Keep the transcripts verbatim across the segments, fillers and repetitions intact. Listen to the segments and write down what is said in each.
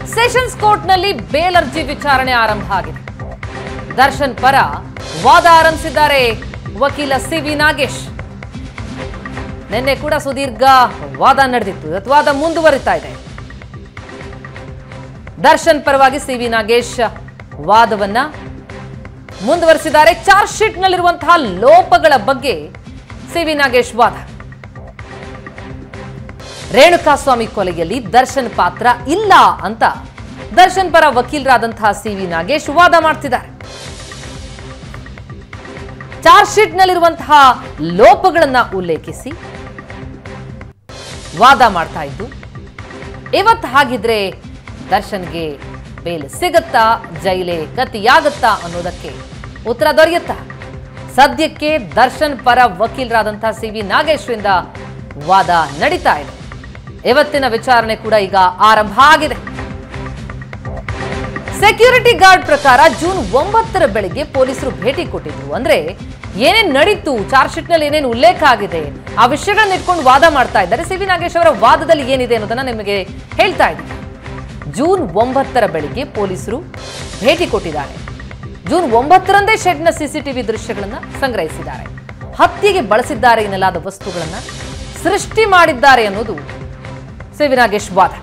Sessions ಕೋರ್ಟ್ನಲ್ಲಿ bale ಅರ್ಜಿ ವಿಚಾರಣೆ ಆರಂಭ ಆಗಿದೆ. ದರ್ಶನ್ ಪರ ವಾದ ಆರಂಭಿಸಿದ್ದಾರೆ ವಕೀಲ ಸಿ ವಿ ನಾಗೇಶ್. ನಿನ್ನೆ ಕೂಡ ಸುದೀರ್ಘ ವಾದ ನಡೆದಿತ್ತು. ಇವತ್ತು ವಾದ ಮುಂದುವರಿತಾ ಇದೆ. ದರ್ಶನ್ ಪರವಾಗಿ ಸಿ ವಿ ನಾಗೇಶ್ ವಾದವನ್ನ ಮುಂದುವರಿಸಿದ್ದಾರೆ. ಚಾರ್ಜ್ ಶೀಟ್ ನಲ್ಲಿರುವಂತಹ ಲೋಪಗಳ ಬಗ್ಗೆ ಸಿ ವಿ ನಾಗೇಶ್ ವಾದ. ರೇಣುಕಾಸ್ವಾಮಿ ಕೊಲೆಯಲ್ಲಿ ದರ್ಶನ್ ಪಾತ್ರ ಇಲ್ಲ ಅಂತ ದರ್ಶನ್ ಪರ ವಕೀಲರಾದಂತಹ ಸಿ ವಿ ನಾಗೇಶ್ ವಾದ ಮಾಡ್ತಿದ್ದಾರೆ. ಚಾರ್ಜ್ ಶೀಟ್ ನಲ್ಲಿರುವಂತಹ ಲೋಪಗಳನ್ನ ಉಲ್ಲೇಖಿಸಿ ವಾದ ಮಾಡ್ತಾ ಇದ್ದು, ಇವತ್ತು ಹಾಗಿದ್ರೆ ದರ್ಶನ್ಗೆ ಬೇಲ್ ಸಿಗತ್ತಾ, ಜೈಲೇ ಗತಿಯಾಗತ್ತಾ ಅನ್ನೋದಕ್ಕೆ ಉತ್ತರ ದೊರೆಯುತ್ತಾ? ಸದ್ಯಕ್ಕೆ ದರ್ಶನ್ ಪರ ವಕೀಲರಾದಂತಹ ಸಿ ವಿ ನಾಗೇಶ್ರಿಂದ ವಾದ ನಡೀತಾ ಇದೆ. ಇವತ್ತಿನ ವಿಚಾರಣೆ ಕೂಡ ಈಗ ಆರಂಭ ಆಗಿದೆ. ಸೆಕ್ಯೂರಿಟಿ ಗಾರ್ಡ್ ಪ್ರಕಾರ ಜೂನ್ ಒಂಬತ್ತರ ಬೆಳಿಗ್ಗೆ ಪೊಲೀಸರು ಭೇಟಿ ಕೊಟ್ಟಿದ್ರು. ಅಂದ್ರೆ ಏನೇನ್ ನಡೀತು, ಚಾರ್ಜ್ ಶೀಟ್ ನಲ್ಲಿ ಏನೇನು ಉಲ್ಲೇಖ ಆಗಿದೆ, ಆ ವಿಷಯಗಳನ್ನ ಇಟ್ಕೊಂಡು ವಾದ ಮಾಡ್ತಾ ಇದ್ದಾರೆ. ಸಿ ವಿ ನಾಗೇಶ್ ಅವರ ವಾದದಲ್ಲಿ ಏನಿದೆ ಅನ್ನೋದನ್ನ ನಿಮಗೆ ಹೇಳ್ತಾ ಇದ್ದೀನಿ. ಜೂನ್ ಒಂಬತ್ತರ ಬೆಳಿಗ್ಗೆ ಪೊಲೀಸರು ಭೇಟಿ ಕೊಟ್ಟಿದ್ದಾರೆ. ಜೂನ್ ಒಂಬತ್ತರಂದೇ ಶೆಡ್ನ ಸಿಸಿಟಿವಿ ದೃಶ್ಯಗಳನ್ನ ಸಂಗ್ರಹಿಸಿದ್ದಾರೆ. ಹತ್ಯೆಗೆ ಬಳಸಿದ್ದಾರೆ ಎನ್ನಲಾದ ವಸ್ತುಗಳನ್ನ ಸೃಷ್ಟಿ ಮಾಡಿದ್ದಾರೆ ಅನ್ನೋದು ಸಿ ವಿ ನಾಗೇಶ್ ವಾದ.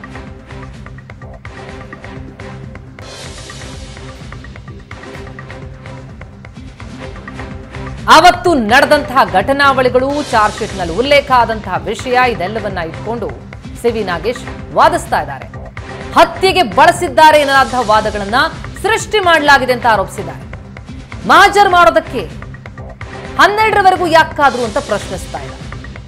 ಅವತ್ತು ನಡೆದಂತಹ ಘಟನಾವಳಿಗಳು, ಚಾರ್ಜ್ ಶೀಟ್ ನಲ್ಲಿ ಉಲ್ಲೇಖ ಆದಂತಹ ವಿಷಯ, ಇದೆಲ್ಲವನ್ನ ಇಟ್ಕೊಂಡು ಸಿ ವಿ ನಾಗೇಶ್ ವಾದಿಸ್ತಾ ಇದ್ದಾರೆ. ಹತ್ಯೆಗೆ ಬಳಸಿದ್ದಾರೆ ಎನ್ನಲಾದ ವಾದಗಳನ್ನ ಸೃಷ್ಟಿ ಮಾಡಲಾಗಿದೆ ಅಂತ ಆರೋಪಿಸಿದ್ದಾರೆ. ಮಹಜರ್ ಮಾಡೋದಕ್ಕೆ ಹನ್ನೆರಡರವರೆಗೂ ಯಾಕಾದ್ರು ಅಂತ ಪ್ರಶ್ನಿಸ್ತಾ ಇದ್ದಾರೆ.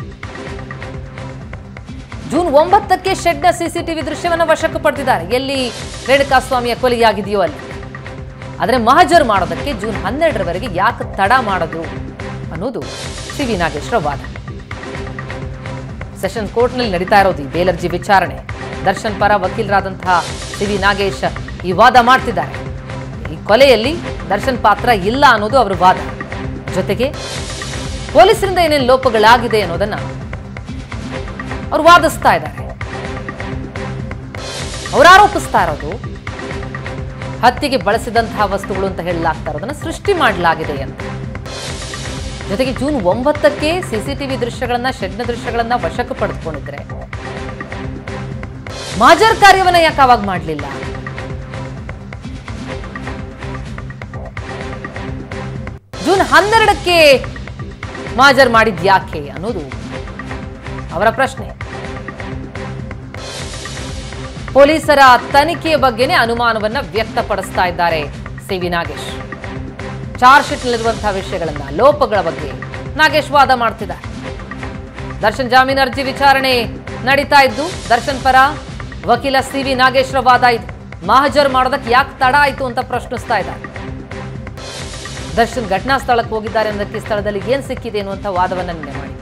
ಜೂನ್ ಒಂಬತ್ತಕ್ಕೆ ಶೆಡ್ನ ಸಿಸಿಟಿವಿ ದೃಶ್ಯವನ್ನು ವಶಕ್ಕೆ ಪಡೆದಿದ್ದಾರೆ. ಎಲ್ಲಿ ರೇಣುಕಾಸ್ವಾಮಿಯ ಕೊಲೆಯಾಗಿದೆಯೋ ಅಲ್ಲಿ. ಆದರೆ ಮಹಜರ್ ಮಾಡೋದಕ್ಕೆ ಜೂನ್ ಹನ್ನೆರಡರವರೆಗೆ ಯಾಕೆ ತಡ ಮಾಡಿದ್ರು ಅನ್ನೋದು ಸಿ ವಿ ನಾಗೇಶ್ರ ವಾದ. ಸೆಷನ್ ಕೋರ್ಟ್ನಲ್ಲಿ ನಡೀತಾ ಇರೋದು ಈ ಬೇಲ್ ಅರ್ಜಿ ವಿಚಾರಣೆ. ದರ್ಶನ್ ಪರ ವಕೀಲರಾದಂತಹ ಸಿ ವಿ ನಾಗೇಶ್ ಈ ವಾದ ಮಾಡ್ತಿದ್ದಾರೆ. ಈ ಕೊಲೆಯಲ್ಲಿ ದರ್ಶನ್ ಪಾತ್ರ ಇಲ್ಲ ಅನ್ನೋದು ಅವರ ವಾದ. ಜೊತೆಗೆ ಪೊಲೀಸರಿಂದ ಏನೇನು ಲೋಪಗಳಾಗಿದೆ ಅನ್ನೋದನ್ನ ಅವರು ವಾದಿಸ್ತಾ ಇದ್ದಾರೆ. ಅವರು ಆರೋಪಿಸ್ತಾ ಇರೋದು ಹತ್ಯೆಗೆ ಬಳಸಿದಂತಹ ವಸ್ತುಗಳು ಅಂತ ಹೇಳಲಾಗ್ತಾ ಇರೋದನ್ನ ಸೃಷ್ಟಿ ಮಾಡಲಾಗಿದೆ ಅಂತ. ಜೊತೆಗೆ ಜೂನ್ ಒಂಬತ್ತಕ್ಕೆ ಸಿಸಿಟಿವಿ ದೃಶ್ಯಗಳನ್ನ, ಶೆಡ್ನ ದೃಶ್ಯಗಳನ್ನ ವಶಕ್ಕೆ ಪಡೆದುಕೊಂಡಿದ್ರೆ ಮಹಜರ್ ಕಾರ್ಯವನ್ನ ಯಾಕೆ ಅವಾಗ ಮಾಡಲಿಲ್ಲ? ಜೂನ್ ಹನ್ನೆರಡಕ್ಕೆ ಮಹಜರ್ ಮಾಡಿದ್ ಯಾಕೆ ಅನ್ನೋದು ಅವರ ಪ್ರಶ್ನೆ. ಪೊಲೀಸರ ತನಿಖೆಯ ಬಗ್ಗೆನೇ ಅನುಮಾನವನ್ನ ವ್ಯಕ್ತಪಡಿಸ್ತಾ ಇದ್ದಾರೆ C V Nagesh. Charge sheet ನಲ್ಲಿರುವಂತಹ ವಿಷಯಗಳನ್ನ, ಲೋಪಗಳ ಬಗ್ಗೆ ನಾಗೇಶ್ ವಾದ ಮಾಡ್ತಿದ್ದಾರೆ. ದರ್ಶನ್ ಜಾಮೀನು ಅರ್ಜಿ ವಿಚಾರಣೆ ನಡೀತಾ ಇದ್ದು, ದರ್ಶನ್ ಪರ ವಕೀಲ ಸಿ ವಿ ನಾಗೇಶ್ರ ವಾದ ಇದು. ಮಹಜರ್ ಮಾಡೋದಕ್ಕೆ ಯಾಕೆ ತಡ ಆಯ್ತು ಅಂತ ಪ್ರಶ್ನಿಸ್ತಾ ಇದ್ದಾರೆ. ದರ್ಶನ್ ಘಟನಾ ಸ್ಥಳಕ್ಕೆ ಹೋಗಿದ್ದಾರೆ ಅನ್ನೋದಕ್ಕೆ ಸ್ಥಳದಲ್ಲಿ ಏನ್ ಸಿಕ್ಕಿದೆ ಅನ್ನುವಂಥ ವಾದವನ್ನ ನಿನ್ನೆ ಮಾಡಿದ್ರು.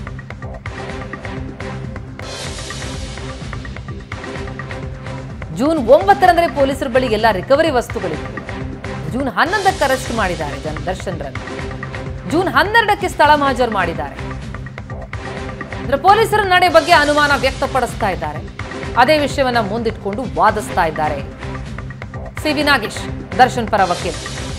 ಜೂನ್ ಒಂಬತ್ತರಂದ್ರೆ ಪೊಲೀಸರ ಬಳಿ ಎಲ್ಲ ರಿಕವರಿ ವಸ್ತುಗಳಿತ್ತು. ಜೂನ್ ಹನ್ನೊಂದಕ್ಕೆ ಅರೆಸ್ಟ್ ಮಾಡಿದ್ದಾರೆ ದರ್ಶನ್ ರನ್ನು. ಜೂನ್ ಹನ್ನೆರಡಕ್ಕೆ ಸ್ಥಳ ಮಹಜರ್ ಮಾಡಿದ್ದಾರೆ. ಅಂದ್ರೆ ಪೊಲೀಸರ ನಡೆ ಬಗ್ಗೆ ಅನುಮಾನ ವ್ಯಕ್ತಪಡಿಸ್ತಾ ಇದ್ದಾರೆ. ಅದೇ ವಿಷಯವನ್ನ ಮುಂದಿಟ್ಕೊಂಡು ವಾದಿಸ್ತಾ ಇದ್ದಾರೆ ಸಿ ವಿ ನಾಗೇಶ್, ದರ್ಶನ್ ಪರ ವಕೀಲ.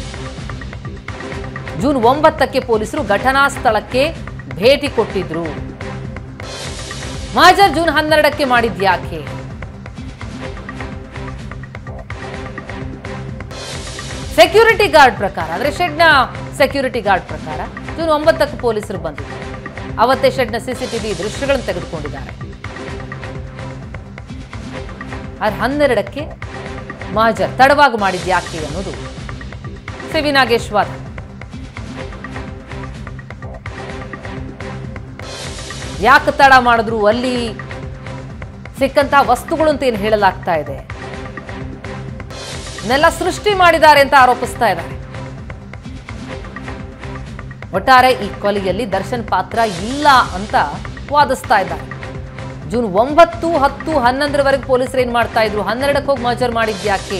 ಜೂನ್ ಒಂಬತ್ತಕ್ಕೆ ಪೊಲೀಸರು ಘಟನಾ ಸ್ಥಳಕ್ಕೆ ಭೇಟಿ ಕೊಟ್ಟಿದ್ರು. ಮಹಜರ್ ಜೂನ್ ಹನ್ನೆರಡಕ್ಕೆ ಮಾಡಿದ್ಯಾಕೆ? ಸೆಕ್ಯೂರಿಟಿ ಗಾರ್ಡ್ ಪ್ರಕಾರ, ಅಂದ್ರೆ ಶೆಡ್ನ ಸೆಕ್ಯೂರಿಟಿ ಗಾರ್ಡ್ ಪ್ರಕಾರ ಜೂನ್ ಒಂಬತ್ತಕ್ಕೆ ಪೊಲೀಸರು ಬಂದಿದ್ದಾರೆ. ಅವತ್ತೇ ಶೆಡ್ನ ಸಿಸಿಟಿವಿ ದೃಶ್ಯಗಳನ್ನು ತೆಗೆದುಕೊಂಡಿದ್ದಾರೆ. ಆದ್ರೆ ಹನ್ನೆರಡಕ್ಕೆ ಮಹಜರ್ ತಡವಾಗಿ ಮಾಡಿದ್ಯಾಕೆ ಅನ್ನೋದು ಸಿ ವಿ ನಾಗೇಶ್ ವಾದ. ಯಾಕೆ ತಡ ಮಾಡಿದ್ರು, ಅಲ್ಲಿ ಸಿಕ್ಕಂತಹ ವಸ್ತುಗಳು ಅಂತ ಏನು ಹೇಳಲಾಗ್ತಾ ಇದೆ, ನೆಲ್ಲ ಸೃಷ್ಟಿ ಮಾಡಿದ್ದಾರೆ ಅಂತ ಆರೋಪಿಸ್ತಾ ಇದ್ದಾರೆ. ಒಟ್ಟಾರೆ ಈ ಕೊಲೆಯಲ್ಲಿ ದರ್ಶನ್ ಪಾತ್ರ ಇಲ್ಲ ಅಂತ ವಾದಿಸ್ತಾ ಇದ್ದಾರೆ. ಜೂನ್ ಒಂಬತ್ತು, ಹತ್ತು, ಹನ್ನೊಂದರವರೆಗೆ ಪೊಲೀಸರು ಏನ್ ಮಾಡ್ತಾ ಇದ್ರು, ಹನ್ನೆರಡಕ್ಕೆ ಹೋಗಿ ಮಹಜರ್ ಮಾಡಿದ್ಯಾಕೆ,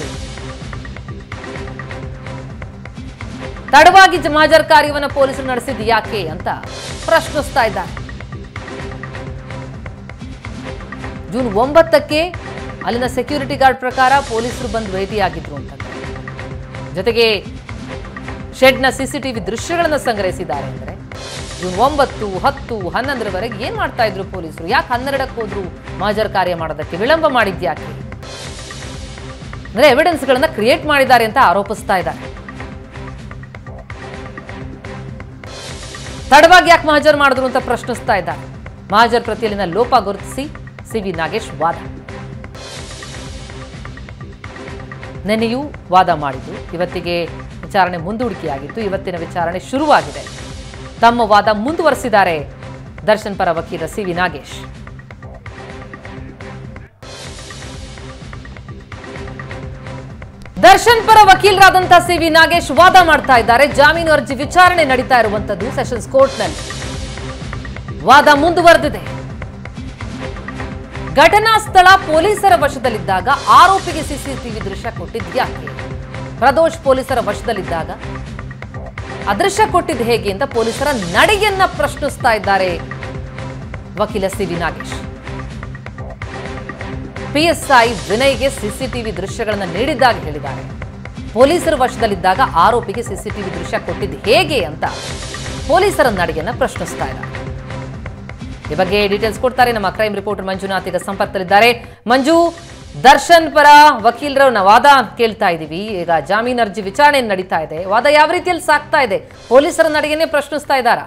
ತಡವಾಗಿ ಮಹಜರ್ ಕಾರ್ಯವನ್ನು ಪೊಲೀಸರು ನಡೆಸಿದ್ ಯಾಕೆ ಅಂತ ಪ್ರಶ್ನಿಸ್ತಾ ಇದ್ದಾರೆ. ಜೂನ್ ಒಂಬತ್ತಕ್ಕೆ ಅಲ್ಲಿನ ಸೆಕ್ಯೂರಿಟಿ ಗಾರ್ಡ್ ಪ್ರಕಾರ ಪೊಲೀಸರು ಬಂದು ಭೇಟಿಯಾಗಿದ್ರು ಅಂತ. ಜೊತೆಗೆ ಶೆಡ್ನ ಸಿಸಿಟಿವಿ ದೃಶ್ಯಗಳನ್ನು ಸಂಗ್ರಹಿಸಿದ್ದಾರೆ. ಅಂದರೆ ಜೂನ್ ಒಂಬತ್ತು ಹತ್ತು ಹನ್ನೊಂದರವರೆಗೆ ಏನ್ ಮಾಡ್ತಾ ಇದ್ರು ಪೊಲೀಸರು? ಯಾಕೆ ಹನ್ನೆರಡಕ್ಕೆ ಹೋದ್ರು ಮಹಜರ್ ಕಾರ್ಯ ಮಾಡೋದಕ್ಕೆ? ವಿಳಂಬ ಮಾಡಿದ್ಯಾಕೆ? ಅಂದ್ರೆ ಎವಿಡೆನ್ಸ್ಗಳನ್ನ ಕ್ರಿಯೇಟ್ ಮಾಡಿದ್ದಾರೆ ಅಂತ ಆರೋಪಿಸ್ತಾ ಇದ್ದಾರೆ. ತಡವಾಗಿ ಯಾಕೆ ಮಹಜರ್ ಮಾಡಿದ್ರು ಅಂತ ಪ್ರಶ್ನಿಸ್ತಾ ಇದ್ದಾರೆ. ಮಹಜರ್ ಪ್ರತಿಯಲ್ಲಿನ ಲೋಪ ಗುರುತಿಸಿ ಸಿವಿ ನಾಗೇಶ್ ವಾದ. ನೆನೆಯೂ ವಾದ ಮಾಡಿದ್ದು, ಇವತ್ತಿಗೆ ವಿಚಾರಣೆ ಮುಂದೂಡಿಕೆಯಾಗಿತ್ತು. ಇವತ್ತಿನ ವಿಚಾರಣೆ ಶುರುವಾಗಿದೆ. ತಮ್ಮ ವಾದ ಮುಂದುವರೆಸಿದ್ದಾರೆ ದರ್ಶನ್ ಪರ ವಕೀಲ ಸಿವಿ ನಾಗೇಶ್. ದರ್ಶನ್ ಪರ ವಕೀಲರಾದಂತಹ ಸಿವಿ ನಾಗೇಶ್ ವಾದ ಮಾಡ್ತಾ ಇದ್ದಾರೆ. ಜಾಮೀನು ಅರ್ಜಿ ವಿಚಾರಣೆ ನಡೀತಾ ಇರುವಂತದ್ದು ಸೆಷನ್ಸ್ ಕೋರ್ಟ್ನಲ್ಲಿ. ವಾದ ಮುಂದುವರೆದಿದೆ. ಘಟನಾ ಸ್ಥಳ ಪೊಲೀಸರ ವಶದಲ್ಲಿದ್ದಾಗ ಆರೋಪಿಗೆ ಸಿಸಿಟಿವಿ ದೃಶ್ಯ ಕೊಟ್ಟಿದ್ಯಾಕೆ? ಪ್ರದೋಷ್ ಪೊಲೀಸರ ವಶದಲ್ಲಿದ್ದಾಗ ಅದೃಶ್ಯ ಕೊಟ್ಟಿದ್ದು ಹೇಗೆ ಅಂತ ಪೊಲೀಸರ ನಡೆಯನ್ನ ಪ್ರಶ್ನಿಸ್ತಾ ಇದ್ದಾರೆ ವಕೀಲ ಸಿವಿ ನಾಗೇಶ್. ಪಿಎಸ್ಐ ವಿನಯ್ಗೆ ಸಿಸಿಟಿವಿ ದೃಶ್ಯಗಳನ್ನು ನೀಡಿದ್ದಾಗಿ ಹೇಳಿದ್ದಾರೆ. ಪೊಲೀಸರ ವಶದಲ್ಲಿದ್ದಾಗ ಆರೋಪಿಗೆ ಸಿಸಿಟಿವಿ ದೃಶ್ಯ ಕೊಟ್ಟಿದ್ದು ಹೇಗೆ ಅಂತ ಪೊಲೀಸರ ನಡೆಯನ್ನ ಪ್ರಶ್ನಿಸ್ತಾ ಇದ್ದಾರೆ. ಈ ಬಗ್ಗೆ ಡೀಟೇಲ್ಸ್ ಕೊಡ್ತಾರೆ ನಮ್ಮ ಕ್ರೈಮ್ ರಿಪೋರ್ಟರ್ ಮಂಜುನಾಥ್ ಈಗ ಸಂಪರ್ಕದಲ್ಲಿದ್ದಾರೆ. ಮಂಜು, ದರ್ಶನ್ ಪರ ವಕೀಲರ ವಾದ ಕೇಳ್ತಾ ಇದೀವಿ. ಈಗ ಜಾಮೀನು ಅರ್ಜಿ ವಿಚಾರಣೆ ನಡೀತಾ ಇದೆ. ವಾದ ಯಾವ ರೀತಿಯಲ್ಲಿ ಸಾಕ್ತಾ ಇದೆ? ಪೊಲೀಸರ ನಡೆಯನ್ನೇ ಪ್ರಶ್ನಿಸ್ತಾ ಇದ್ದಾರಾ?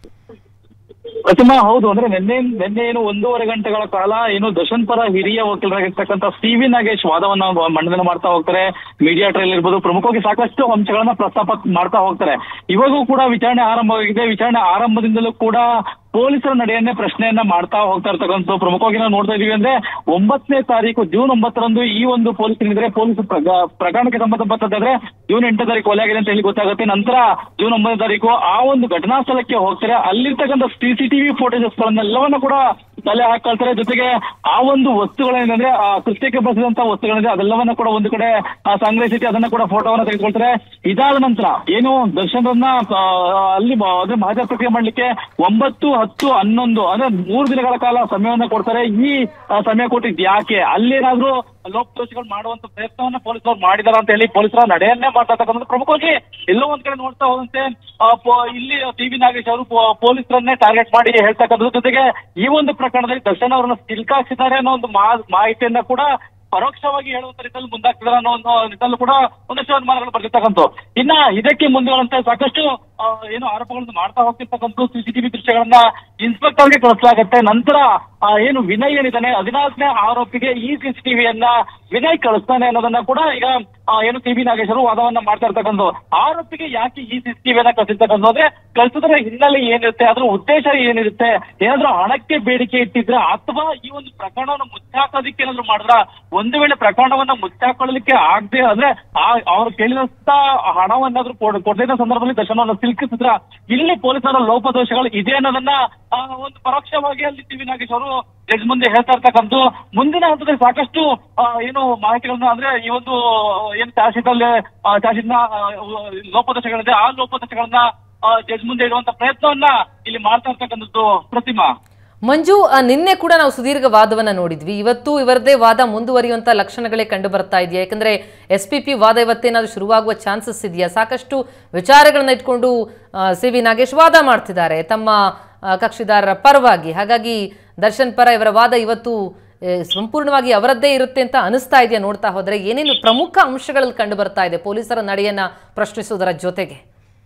ಪ್ರತಿಮಾ, ಹೌದು. ಅಂದ್ರೆ ನಿನ್ನೆ ನಿನ್ನೆ ಏನು ಒಂದೂವರೆ ಗಂಟೆಗಳ ಕಾಲ ಏನು ದರ್ಶನ್ ಪರ ಹಿರಿಯ ವಕೀಲರಾಗಿರ್ತಕ್ಕಂಥ ಸಿವಿ ನಾಗೇಶ್ ವಾದವನ್ನ ಮಂಡನೆ ಮಾಡ್ತಾ ಹೋಗ್ತಾರೆ. ಮೀಡಿಯಾ ಟ್ರಯಲ್ ಇರ್ಬೋದು, ಪ್ರಮುಖವಾಗಿ ಸಾಕಷ್ಟು ಅಂಶಗಳನ್ನ ಪ್ರಸ್ತಾಪ ಮಾಡ್ತಾ ಹೋಗ್ತಾರೆ. ಇವಾಗೂ ಕೂಡ ವಿಚಾರಣೆ ಆರಂಭವಾಗಿದೆ. ವಿಚಾರಣೆ ಆರಂಭದಿಂದಲೂ ಕೂಡ ಪೊಲೀಸರ ನಡೆಯನ್ನೇ ಪ್ರಶ್ನೆಯನ್ನ ಮಾಡ್ತಾ ಹೋಗ್ತಾ ಇರ್ತಕ್ಕಂಥ. ಪ್ರಮುಖವಾಗಿ ನಾವು ನೋಡ್ತಾ ಇದೀವಿ ಅಂದ್ರೆ ಒಂಬತ್ತನೇ ತಾರೀಕು ಜೂನ್ ಒಂಬತ್ತರಂದು ಈ ಒಂದು ಪೊಲೀಸ್ ಏನಿದ್ರೆ ಪೊಲೀಸ್ ಪ್ರಕರಣಕ್ಕೆ ಸಂಬಂಧಪಟ್ಟಂತಾದ್ರೆ ಜೂನ್ ಎಂಟನೇ ತಾರೀಕು ಕೊಲೆ ಆಗಿದೆ ಅಂತ ಹೇಳಿ ಗೊತ್ತಾಗುತ್ತೆ. ನಂತರ ಜೂನ್ ಒಂಬತ್ತನೇ ತಾರೀಕು ಆ ಒಂದು ಘಟನಾ ಸ್ಥಳಕ್ಕೆ ಹೋಗ್ತಾರೆ. ಅಲ್ಲಿರ್ತಕ್ಕಂಥ ಸಿಸಿಟಿವಿ ಫೋಟೇಜಸ್ ಗಳನ್ನೆಲ್ಲವನ್ನ ಕೂಡ ತಲೆ ಹಾಕೊಳ್ತಾರೆ. ಜೊತೆಗೆ ಆ ಒಂದು ವಸ್ತುಗಳೇನಂದ್ರೆ ಆ ಕೃತ್ಯಕ್ಕೆ ಬಳಸಿದಂತ ವಸ್ತುಗಳಿದೆ ಅದೆಲ್ಲವನ್ನ ಕೂಡ ಒಂದು ಕಡೆ ಸಂಗ್ರಹಿಸಿ ಅದನ್ನ ಕೂಡ ಫೋಟೋವನ್ನ ತೆಗೆದುಕೊಳ್ತಾರೆ. ಇದಾದ ನಂತರ ಏನು ದರ್ಶನರನ್ನ ಅಲ್ಲಿ ಅಂದ್ರೆ ಮಹಜರ್ ಪ್ರಕ್ರಿಯೆ ಮಾಡ್ಲಿಕ್ಕೆ ಒಂಬತ್ತು ಹತ್ತು ಹನ್ನೊಂದು ಅಂದ್ರೆ ಮೂರು ದಿನಗಳ ಕಾಲ ಸಮಯವನ್ನ ಕೊಡ್ತಾರೆ. ಈ ಸಮಯ ಕೊಟ್ಟಿದ್ ಯಾಕೆ? ಅಲ್ಲೇನಾದ್ರೂ ಲೋಪದೋಷಗಳು ಮಾಡುವಂತ ಪ್ರಯತ್ನವನ್ನ ಪೊಲೀಸರು ಮಾಡಿದಾರ ಅಂತ ಹೇಳಿ ಪೊಲೀಸರ ನಡೆಯನ್ನೇ ಮಾಡ್ತಕ್ಕಂಥದ್ದು. ಪ್ರಮುಖವಾಗಿ ಎಲ್ಲೋ ಒಂದ್ ಕಡೆ ನೋಡ್ತಾ ಹೋದಂತೆ ಇಲ್ಲಿ ಸಿವಿ ನಾಗೇಶ್ ಅವರು ಪೊಲೀಸರನ್ನೇ ಟಾರ್ಗೆಟ್ ಮಾಡಿ ಹೇಳ್ತಕ್ಕಂಥದ್ದು. ಜೊತೆಗೆ ಈ ಒಂದು ಪ್ರಕರಣದಲ್ಲಿ ದರ್ಶನ್ ಅವರನ್ನ ಸಿಲ್ಕಾಕ್ಸಿದ್ದಾರೆ ಅನ್ನೋ ಒಂದು ಮಾಹಿತಿಯನ್ನ ಕೂಡ ಪರೋಕ್ಷವಾಗಿ ಹೇಳುವಂತ ರೀತಿಯಲ್ಲಿ ಮುಂದಾಗ್ತಿದ್ದಾರೆ ಅನ್ನೋ ಒಂದು ನಿಟ್ಟಿನಲ್ಲೂ ಕೂಡ ಒಂದಷ್ಟು ಅನುಮಾನಗಳು ಬರ್ತಿರ್ತಕ್ಕಂಥ. ಇನ್ನ ಇದಕ್ಕೆ ಮುಂದುವರಂತೆ ಸಾಕಷ್ಟು ಏನು ಆರೋಪಗಳನ್ನು ಮಾಡ್ತಾ ಹೋಗ್ತಿರ್ತಕ್ಕಂಥ ಸಿಸಿಟಿವಿ ದೃಶ್ಯಗಳನ್ನ ಇನ್ಸ್ಪೆಕ್ಟರ್ಗೆ ಕಳಿಸಲಾಗುತ್ತೆ. ನಂತರ ಏನು ವಿನಯ್ ಏನಿದ್ದಾನೆ ಹದಿನಾಲ್ಕನೇ ಆರೋಪಿಗೆ ಈ ಸಿಸಿಟಿವಿಯನ್ನ ವಿನಯ್ ಕಳಿಸ್ತಾನೆ ಅನ್ನೋದನ್ನ ಕೂಡ ಈಗ ಏನು ಸಿವಿ ನಾಗೇಶರು ವಾದವನ್ನ ಮಾಡ್ತಾ ಇರ್ತಕ್ಕಂಥ. ಆರೋಪಿಗೆ ಯಾಕೆ ಈ ಸಿಸಿಟಿವಿಯನ್ನ ಕಳಿಸಿರ್ತಕ್ಕಂಥ ಅಂದ್ರೆ ಕಳಿಸಿದ್ರೆ ಹಿನ್ನೆಲೆ ಏನಿರುತ್ತೆ, ಅದ್ರ ಉದ್ದೇಶ ಏನಿರುತ್ತೆ, ಏನಾದ್ರೂ ಹಣಕ್ಕೆ ಬೇಡಿಕೆ ಇಟ್ಟಿದ್ರೆ ಅಥವಾ ಈ ಒಂದು ಪ್ರಕರಣವನ್ನು ಮುಚ್ಚಾಕೋದಕ್ಕೆ ಏನಾದ್ರು ಮಾಡಿದ್ರ, ಒಂದು ವೇಳೆ ಪ್ರಕರಣವನ್ನ ಮುಚ್ಚಾಕೊಳ್ಳಲಿಕ್ಕೆ ಆಗದೆ ಅಂದ್ರೆ ಅವ್ರು ಕೇಳಿದಂತ ಹಣವನ್ನಾದ್ರೂ ಕೊಡದಿದ್ದ ಸಂದರ್ಭದಲ್ಲಿ ದರ್ಶನವನ್ನ ಸಿಲುಕಿಸಿದ್ರ ಇಲ್ಲಿ ಪೊಲೀಸರ ಲೋಪದೋಷಗಳು ಇದೆ ಅನ್ನೋದನ್ನ ಒಂದು ಪರೋಕ್ಷವಾಗಿ ಅಲ್ಲಿ ಸಿವಿ ನಾಗೇಶ್ ಅವರು ಜಡ್ಜ್ ಮುಂದೆ ಹೇಳ್ತಾ ಇರ್ತಕ್ಕಂಥ. ಮುಂದಿನ ಹಂತದಲ್ಲಿ ಸಾಕಷ್ಟು ಏನು ಮಾಹಿತಿಗಳನ್ನ ಅಂದ್ರೆ ಈ ಒಂದು ಏನು ಚಾರ್ಜ್ ಶೀಟ್ ಅಲ್ಲಿ ಚಾರ್ಜ್ ಶೀಟ್ ನ ಲೋಪದೋಷಗಳಿದೆ ಆ ಲೋಪದೋಷಗಳನ್ನ ಜಡ್ಜ್ ಮುಂದೆ ಇಡುವಂತ ಪ್ರಯತ್ನವನ್ನ ಇಲ್ಲಿ ಮಾಡ್ತಾ ಇರ್ತಕ್ಕಂಥದ್ದು. ಪ್ರತಿಮಾ, ಮಂಜು, ನಿನ್ನೆ ಕೂಡ ನಾವು ಸುದೀರ್ಘ ವಾದವನ್ನ ನೋಡಿದ್ವಿ. ಇವತ್ತು ಇವರದೇ ವಾದ ಮುಂದುವರಿಯುವಂತ ಲಕ್ಷಣಗಳೇ ಕಂಡು ಬರ್ತಾ ಇದೆಯಾ? ಯಾಕಂದ್ರೆ ಎಸ್ ಪಿ ಪಿ ವಾದ ಇವತ್ತೇನಾದ್ರೂ ಶುರುವಾಗುವ ಚಾನ್ಸಸ್ ಇದೆಯಾ? ಸಾಕಷ್ಟು ವಿಚಾರಗಳನ್ನ ಇಟ್ಕೊಂಡು ಸಿವಿ ನಾಗೇಶ್ ವಾದ ಮಾಡ್ತಿದ್ದಾರೆ ತಮ್ಮ ಕಕ್ಷಿದಾರರ ಪರವಾಗಿ. ಹಾಗಾಗಿ ದರ್ಶನ್ ಪರ ಇವರ ವಾದ ಇವತ್ತು ಸಂಪೂರ್ಣವಾಗಿ ಅವರದ್ದೇ ಇರುತ್ತೆ ಅಂತ ಅನಿಸ್ತಾ ಇದೆಯಾ? ನೋಡ್ತಾ ಹೋದ್ರೆ ಏನೇನು ಪ್ರಮುಖ ಅಂಶಗಳಲ್ಲಿ ಕಂಡು ಬರ್ತಾ ಇದೆ ಪೊಲೀಸರ ನಡೆಯನ್ನ ಪ್ರಶ್ನಿಸುವುದರ ಜೊತೆಗೆ?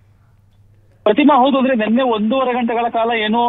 ಪ್ರತಿಮಾ, ಹೌದು. ಅಂದ್ರೆ ನಿನ್ನೆ ಒಂದೂವರೆ ಗಂಟೆಗಳ ಕಾಲ ಏನು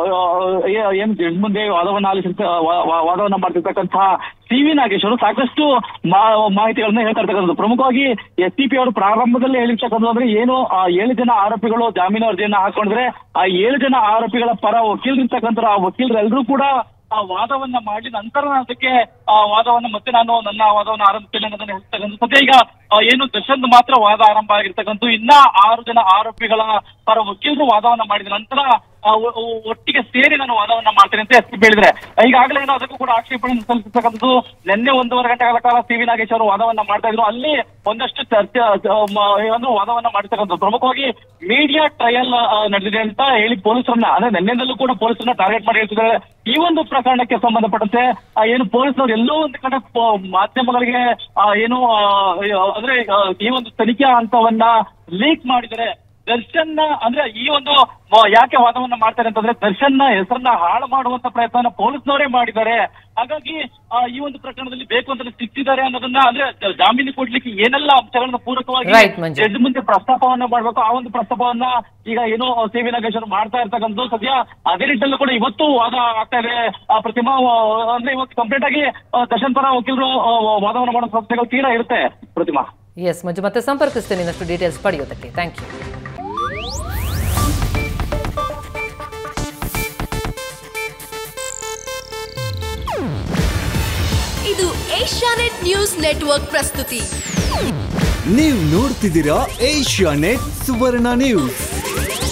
ಏನು ಜಡ್ಜ್ ಮುಂದೆ ವಾದವನ್ನ ಆಲಿಸಿರ್ತ ವಾದವನ್ನ ಮಾಡ್ತಿರ್ತಕ್ಕಂತಹ ಸಿವಿ ನಾಗೇಶ್ ಅವರು ಸಾಕಷ್ಟು ಮಾಹಿತಿಗಳನ್ನ ಹೇಳ್ತಾ ಇರ್ತಕ್ಕಂಥದ್ದು. ಪ್ರಮುಖವಾಗಿ ಎಸ್ ಟಿ ಪಿ ಅವರು ಪ್ರಾರಂಭದಲ್ಲಿ ಹೇಳಿರ್ತಕ್ಕಂಥದ್ದು ಅಂದ್ರೆ ಏನು ಏಳು ಜನ ಆರೋಪಿಗಳು ಜಾಮೀನು ಅರ್ಜಿಯನ್ನ ಹಾಕೊಂಡಿದ್ರೆ ಆ ಏಳು ಜನ ಆರೋಪಿಗಳ ಪರ ವಕೀಲರಿರ್ತಕ್ಕಂಥ ಆ ವಕೀಲರೆಲ್ಲರೂ ಕೂಡ ಆ ವಾದವನ್ನ ಮಾಡಿ ನಂತರ ಅದಕ್ಕೆ ಆ ವಾದವನ್ನ ಮತ್ತೆ ನಾನು ನನ್ನ ವಾದವನ್ನ ಆರಂಭಿಸ್ತೇನೆ ಅನ್ನೋದನ್ನ ಹೇಳ್ತಕ್ಕಂಥ. ಸದ್ಯ ಈಗ ಏನು ದರ್ಶನ್ ಮಾತ್ರ ವಾದ ಆರಂಭ ಆಗಿರ್ತಕ್ಕಂಥ. ಇನ್ನ ಆರು ಜನ ಆರೋಪಿಗಳ ಪರ ವಕೀಲರು ವಾದವನ್ನ ಮಾಡಿದ ನಂತರ ಒಟ್ಟಿಗೆ ಸೇರಿ ನಾನು ವಾದವನ್ನ ಮಾಡ್ತೇನೆ ಅಂತ ಎಸ್ ಪಿ ಹೇಳಿದ್ರೆ, ಈಗಾಗಲೇ ಏನೋ ಅದಕ್ಕೂ ಕೂಡ ಆಕ್ಷೇಪಣೆ ಸಲ್ಲಿಸತಕ್ಕಂಥದ್ದು. ನಿನ್ನೆ ಒಂದೂವರೆ ಗಂಟೆಗಳ ಕಾಲ ಸಿ ವಿ ನಾಗೇಶ್ ಅವರು ವಾದವನ್ನ ಮಾಡ್ತಾ ಇದ್ರು. ಅಲ್ಲಿ ಒಂದಷ್ಟು ಚರ್ಚೆ ಏನು ವಾದವನ್ನ ಮಾಡಿರ್ತಕ್ಕಂಥದ್ದು. ಪ್ರಮುಖವಾಗಿ ಮೀಡಿಯಾ ಟ್ರಯಲ್ ನಡೆದಿದೆ ಅಂತ ಹೇಳಿ ಪೊಲೀಸರನ್ನ, ಅಂದ್ರೆ ನಿನ್ನೆದಲ್ಲೂ ಕೂಡ ಪೊಲೀಸರನ್ನ ಟಾರ್ಗೆಟ್ ಮಾಡಿ ಹೇಳ್ತಿದ್ದಾರೆ. ಈ ಒಂದು ಪ್ರಕರಣಕ್ಕೆ ಸಂಬಂಧಪಟ್ಟಂತೆ ಏನು ಪೊಲೀಸರು ಎಲ್ಲೋ ಒಂದು ಕಡೆ ಮಾಧ್ಯಮಗಳಿಗೆ ಏನು ಅಂದ್ರೆ ಈ ಒಂದು ತನಿಖಾ ಹಂತವನ್ನ ಲೀಕ್ ಮಾಡಿದರೆ ದರ್ಶನ್ ಅಂದ್ರೆ ಈ ಒಂದು ಯಾಕೆ ವಾದವನ್ನ ಮಾಡ್ತಾರೆ ಅಂತಂದ್ರೆ ದರ್ಶನ್ ಹೆಸರನ್ನ ಹಾಳು ಮಾಡುವಂತ ಪ್ರಯತ್ನ ಪೊಲೀಸ್ನವರೇ ಮಾಡಿದ್ದಾರೆ. ಹಾಗಾಗಿ ಈ ಒಂದು ಪ್ರಕರಣದಲ್ಲಿ ಬೇಕು ಅಂತ ಸಿಕ್ಕಿದ್ದಾರೆ ಅನ್ನೋದನ್ನ, ಅಂದ್ರೆ ಜಾಮೀನು ಕೊಡ್ಲಿಕ್ಕೆ ಏನೆಲ್ಲ ಅಂಶಗಳನ್ನ ಪೂರಕವಾಗಿ ಜಡ್ಜ್ ಮುಂದೆ ಪ್ರಸ್ತಾಪವನ್ನ ಮಾಡ್ಬೇಕು, ಆ ಒಂದು ಪ್ರಸ್ತಾಪವನ್ನ ಈಗ ಏನೋ ಸಿ ವಿ ನಾಗೇಶ್ ಅವರು ಮಾಡ್ತಾ ಇರ್ತಕ್ಕಂಥದ್ದು. ಸದ್ಯ ಅದೇ ನಿಟ್ಟಲ್ಲೂ ಕೂಡ ಇವತ್ತು ವಾದ ಆಗ್ತಾ ಇದೆ. ಪ್ರತಿಮಾ ಅಂದ್ರೆ ಇವತ್ತು ಕಂಪ್ಲೀಟ್ ಆಗಿ ದರ್ಶನ್ ಪರ ವಕೀಲರು ವಾದವನ್ನ ಮಾಡೋ ಸಂಸ್ಥೆಗಳು ತೀರಾ ಇರುತ್ತೆ. ಪ್ರತಿಮಾ ಎಸ್ ಮಂಜು, ಮತ್ತೆ ಸಂಪರ್ಕಿಸ್ತೇನೆ ಇನ್ನಷ್ಟು ಡೀಟೇಲ್ಸ್ ಪಡೆಯೋದಕ್ಕೆ. Thank you. ಇದು ಏಷ್ಯಾನೆಟ್ ನ್ಯೂಸ್ ನೆಟ್ವರ್ಕ್ ಪ್ರಸ್ತುತಿ. ನೀವು ನೋಡ್ತಿದ್ದೀರಾ ಏಷ್ಯಾನೆಟ್ ಸುವರ್ಣ ನ್ಯೂಸ್.